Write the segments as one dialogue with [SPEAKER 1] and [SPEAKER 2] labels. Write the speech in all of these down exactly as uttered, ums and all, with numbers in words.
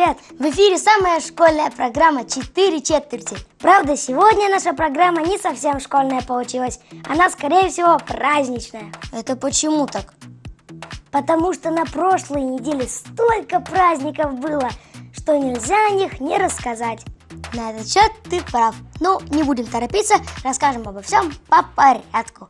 [SPEAKER 1] привет! В эфире самая школьная программа «Четыре четверти». Правда, сегодня наша программа не совсем школьная получилась. Она, скорее всего, праздничная.
[SPEAKER 2] Это почему так?
[SPEAKER 1] Потому что на прошлой неделе столько праздников было, что нельзя о них не рассказать.
[SPEAKER 2] На этот счет ты прав. Ну, не будем торопиться, расскажем обо всем по порядку.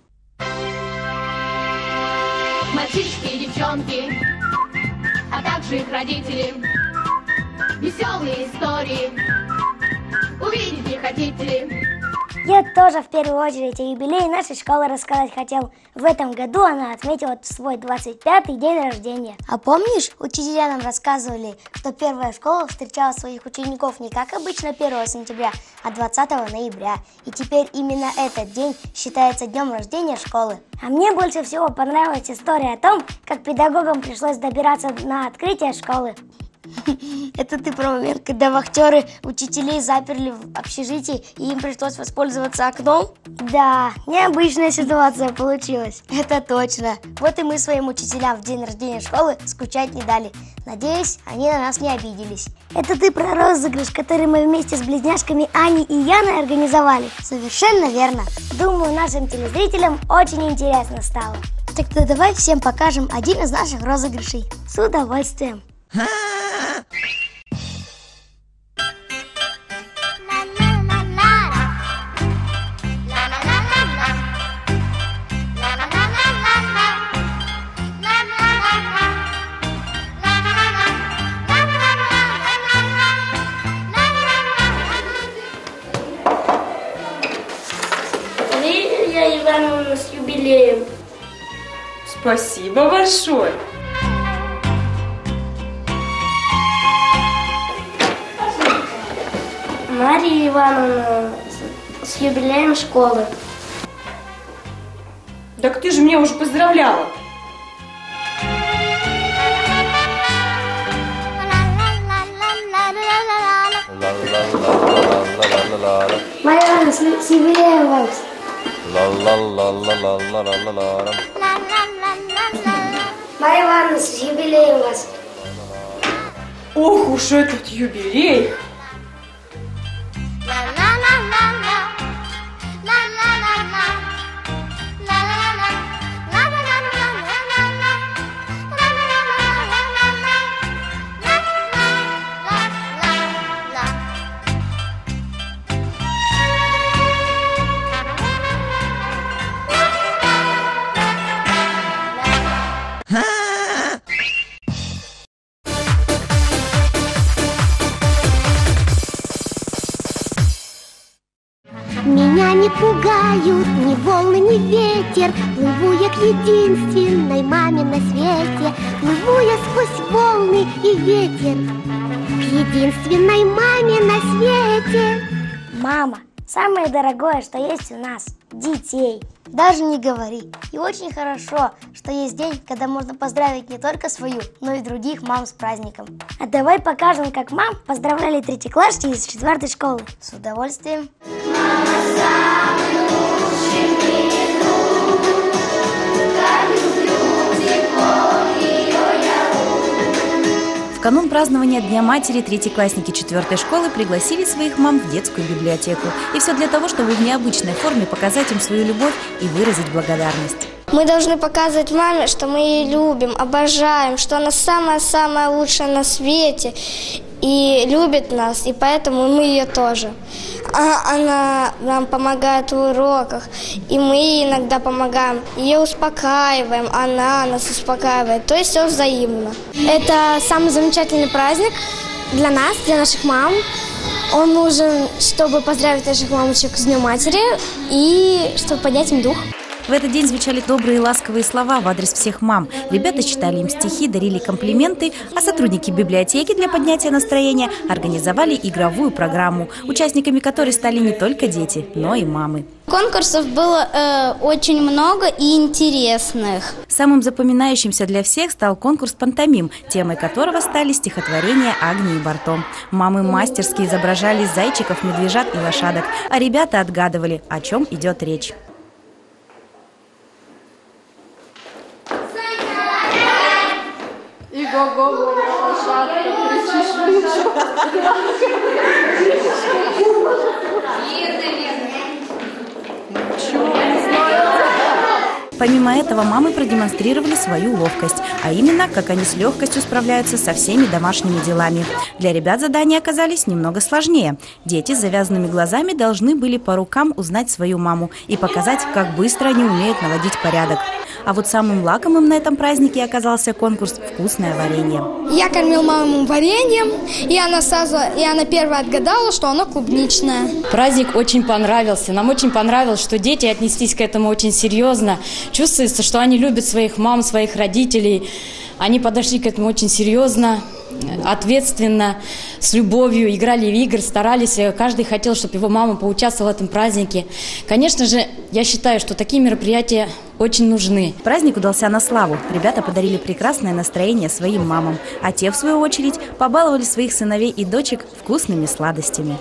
[SPEAKER 3] Мальчишки и девчонки, а также их родители. Веселые истории, увидеть не хотите ли?
[SPEAKER 1] Я тоже в первую очередь о юбилее нашей школы рассказать хотел. В этом году она отметила свой двадцать пятый день рождения.
[SPEAKER 2] А помнишь, учителя нам рассказывали, что первая школа встречала своих учеников не как обычно первого сентября, а двадцатого ноября. И теперь именно этот день считается днем рождения школы.
[SPEAKER 1] А мне больше всего понравилась история о том, как педагогам пришлось добираться на открытие школы.
[SPEAKER 2] Это ты про момент, когда вахтеры учителей заперли в общежитии, и им пришлось воспользоваться окном?
[SPEAKER 1] Да, необычная ситуация получилась.
[SPEAKER 2] Это точно. Вот и мы своим учителям в день рождения школы скучать не дали. Надеюсь, они на нас не обиделись.
[SPEAKER 1] Это ты про розыгрыш, который мы вместе с близняшками Аней и Яной организовали?
[SPEAKER 2] Совершенно верно.
[SPEAKER 1] Думаю, нашим телезрителям очень интересно стало.
[SPEAKER 2] Тогда давай всем покажем один из наших розыгрышей.
[SPEAKER 1] С удовольствием.
[SPEAKER 4] Лилия Ивановна, с юбилеем.
[SPEAKER 5] Спасибо большое.
[SPEAKER 4] Мария Ивановна, с юбилеем школы.
[SPEAKER 5] Так ты же меня уже поздравляла.
[SPEAKER 1] Мария Ивановна, с юбилеем вас. Мария Ивановна, с юбилеем вас.
[SPEAKER 5] Ох уж этот юбилей.
[SPEAKER 6] Меня не пугают ни волны, ни ветер. Плыву я к единственной маме на свете. Плыву я сквозь волны и ветер к единственной маме на свете.
[SPEAKER 1] Мама, самое дорогое, что есть у нас – детей.
[SPEAKER 2] Даже не говори. И очень хорошо, что есть день, когда можно поздравить не только свою, но и других мам с праздником.
[SPEAKER 1] А давай покажем, как мам поздравляли третьеклассники из четвертой школы.
[SPEAKER 2] С удовольствием.
[SPEAKER 3] Мама самый лучший в мире друг, как люблю тепло ее я.
[SPEAKER 7] В канун празднования Дня матери третьеклассники четвертой школы пригласили своих мам в детскую библиотеку. И все для того, чтобы в необычной форме показать им свою любовь и выразить благодарность.
[SPEAKER 6] Мы должны показывать маме, что мы ее любим, обожаем, что она самая-самая лучшая на свете и любит нас, и поэтому мы ее тоже. А она нам помогает в уроках, и мы ей иногда помогаем. Ее успокаиваем, она нас успокаивает, то есть все взаимно. Это самый замечательный праздник для нас, для наших мам. Он нужен, чтобы поздравить наших мамочек с Днем матери и чтобы поднять им дух.
[SPEAKER 7] В этот день звучали добрые и ласковые слова в адрес всех мам. Ребята читали им стихи, дарили комплименты, а сотрудники библиотеки для поднятия настроения организовали игровую программу, участниками которой стали не только дети, но и мамы.
[SPEAKER 6] Конкурсов было э, очень много и интересных.
[SPEAKER 7] Самым запоминающимся для всех стал конкурс «Пантомим», темой которого стали стихотворения Агнии Барто. Мамы мастерски изображали зайчиков, медвежат и лошадок, а ребята отгадывали, о чем идет речь.
[SPEAKER 5] И го-го, лошадка, кричишь,
[SPEAKER 7] Помимо этого, мамы продемонстрировали свою ловкость, а именно, как они с легкостью справляются со всеми домашними делами. Для ребят задания оказались немного сложнее. Дети с завязанными глазами должны были по рукам узнать свою маму и показать, как быстро они умеют наводить порядок. А вот самым лакомым на этом празднике оказался конкурс «Вкусное варенье».
[SPEAKER 6] Я кормил маму вареньем, и она сразу, и она первая отгадала, что оно клубничное.
[SPEAKER 8] Праздник очень понравился. Нам очень понравилось, что дети отнеслись к этому очень серьезно. Чувствуется, что они любят своих мам, своих родителей. Они подошли к этому очень серьезно, ответственно, с любовью, играли в игры, старались. Каждый хотел, чтобы его мама поучаствовала в этом празднике. Конечно же, я считаю, что такие мероприятия очень нужны.
[SPEAKER 7] Праздник удался на славу. Ребята подарили прекрасное настроение своим мамам, а те, в свою очередь, побаловали своих сыновей и дочек вкусными сладостями.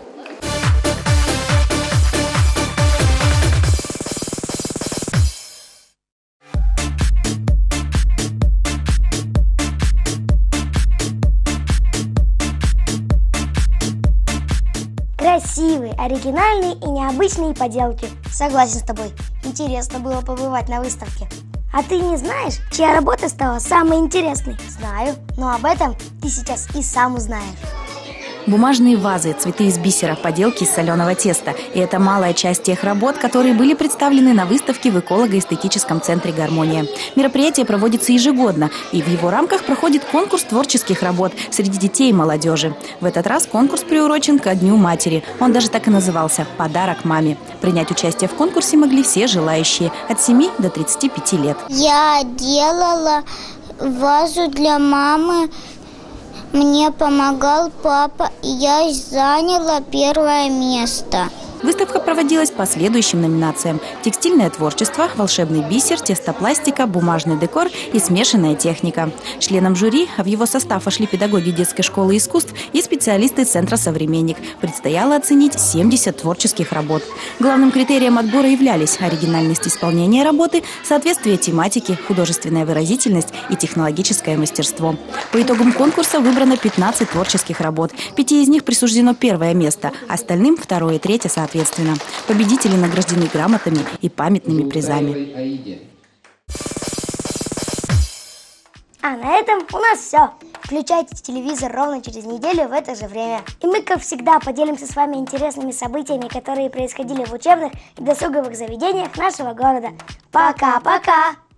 [SPEAKER 1] Красивые, оригинальные и необычные поделки.
[SPEAKER 2] Согласен с тобой. Интересно было побывать на выставке.
[SPEAKER 1] А ты не знаешь, чья работа стала самой интересной?
[SPEAKER 2] Знаю, но об этом ты сейчас и сам узнаешь.
[SPEAKER 7] Бумажные вазы, цветы из бисера, поделки из соленого теста. И это малая часть тех работ, которые были представлены на выставке в эколого-эстетическом центре «Гармония». Мероприятие проводится ежегодно, и в его рамках проходит конкурс творческих работ среди детей и молодежи. В этот раз конкурс приурочен ко Дню матери. Он даже так и назывался «Подарок маме». Принять участие в конкурсе могли все желающие от семи до тридцати пяти лет.
[SPEAKER 9] Я делала вазу для мамы. Мне помогал папа, и я заняла первое место.
[SPEAKER 7] Выставка проводилась по следующим номинациям: текстильное творчество, волшебный бисер, тестопластика, бумажный декор и смешанная техника. Членам жюри, а в его состав вошли педагоги детской школы искусств и специалисты Центра «Современник», предстояло оценить семьдесят творческих работ. Главным критерием отбора являлись оригинальность исполнения работы, соответствие тематике, художественная выразительность и технологическое мастерство. По итогам конкурса выбрано пятнадцать творческих работ. Пяти из них присуждено первое место, остальным второе и третье соответственно. Победители награждены грамотами и памятными призами.
[SPEAKER 1] А на этом у нас все.
[SPEAKER 2] Включайте телевизор ровно через неделю в это же время.
[SPEAKER 1] И мы, как всегда, поделимся с вами интересными событиями, которые происходили в учебных и досуговых заведениях нашего города. Пока-пока!